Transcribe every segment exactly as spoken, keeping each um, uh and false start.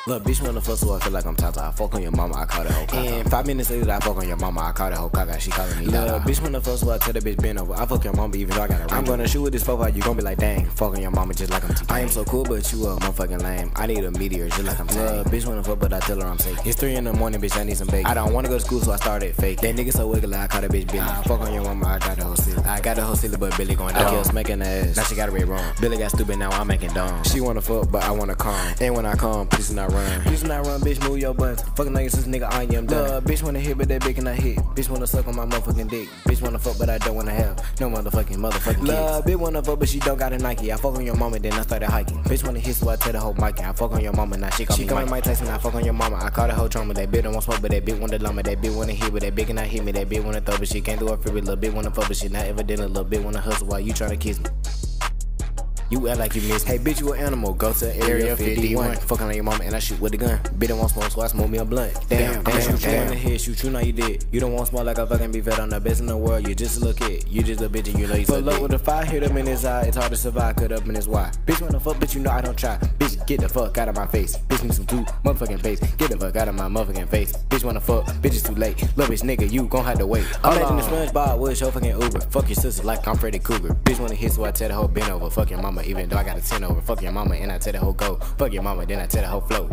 Look, bitch, when the fuck so I feel like I'm Tata. I fuck on your mama, I call that hoe caca. And five minutes later, I fuck on your mama, I call that hoe caca. She calling me Look, bitch, when the fuck so I tell that bitch bend over. I fuck your mama even though I got a ring. I'm gonna shoot with this profile, you gon' be like, dang, fuck on your mama just like I'm T. I am so cool, but you a motherfucking lame. I need a meteor just like I'm T. Look, bitch, when the fuck, but I tell her I'm safe. It's three in the morning, bitch, I need some bacon. I don't wanna go to school, so I started fake. That nigga so wiggly, I call that bitch Billy. I fuck on your mama, I got the whole silly. I got the whole silly, but Billy going down. I kept smacking her ass, now she got it red wrong. Billy got stupid, now I'm making dumb. She wanna fuck, but I wanna come. And when I come, please do not run. Please do not run, bitch, move your buns. Fucking like this nigga, I am done. Uh, bitch wanna hit, but that bitch cannot hit. Bitch wanna suck on my motherfucking dick. Bitch wanna fuck, but I don't wanna have no motherfucking motherfucking kids. Bitch wanna fuck, but she don't got a Nike. I fuck on your mama, then I started hiking. Bitch wanna hit, so I tell the whole mic. I fuck on your mama, now she call she me She Mike Tyson, I fuck on your mama. I call the whole trauma. That bitch don't want smoke, but that bitch wanna llama. That bitch wanna hit, but that bitch cannot hit me. That bitch wanna throw, but she can't do it free. Little bitch wanna fuck, but she not ever did a little bitch wanna hustle while you tryna kiss me. You act like you miss me. Hey, bitch, you an animal. Go to Area fifty-one. Fucking on your mama and I shoot with a gun. Bitch don't want smoke, so I smoke me a blunt. Damn, damn, damn. Shoot you in the head, shoot you, now you did. You don't want smoke like a fucking be vet on the best in the world. You just a little kid. You just a bitch and you know you so look with the fire, hit him in his eye. It's hard to survive, cut up in his why. Bitch wanna fuck, but you know I don't try. Bitch, get the fuck out of my face. Bitch need some two motherfucking face. Get the fuck out of my motherfucking face. Bitch wanna fuck, bitch is too late. Little bitch nigga, you gon' have to wait. I'm imagine the SpongeBob with your fucking Uber. Fuck your sister like I'm Freddy Krueger. Bitch wanna hit, so I tell the whole bend over. Fuck your mama, even though I got a ten over. Fuck your mama and I tell the whole go. Fuck your mama, then I tell the whole flow.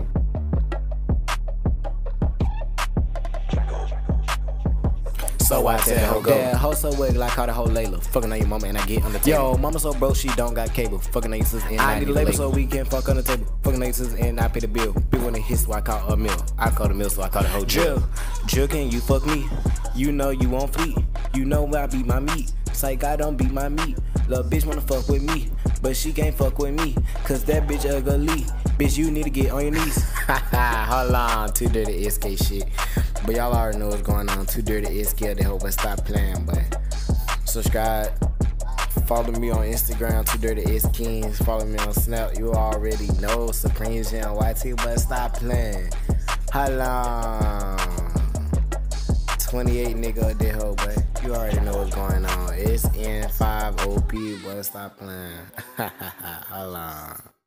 So I tell the whole go. Yeah, hoe so wig like I call the whole Layla. Fucking on your mama and I get on the table. Yo, mama so broke she don't got cable. Fucking on your sister and I, I need a label so we can fuck on the table. Fucking on your sister and I pay the bill. Bitch wanna hit, so I call a meal. I call the meal, so I call the whole drill. Drill, can you fuck me? You know you on fleet. You know I beat my meat. Psych, I don't beat my meat. Little bitch wanna fuck with me, but she can't fuck with me, cause that bitch ugly. Bitch, you need to get on your knees. Hold on, Too Dirty S K shit. But y'all already know what's going on. Too Dirty S K, they hope I stop playing, but subscribe. Follow me on Instagram, Too Dirty S Kings. Follow me on Snap, you already know. Supreme Gen Y T, but stop playing. Hold on. twenty-eight nigga that hoe, but you already know what's going on. S N five O P, but stop playing. Hold on.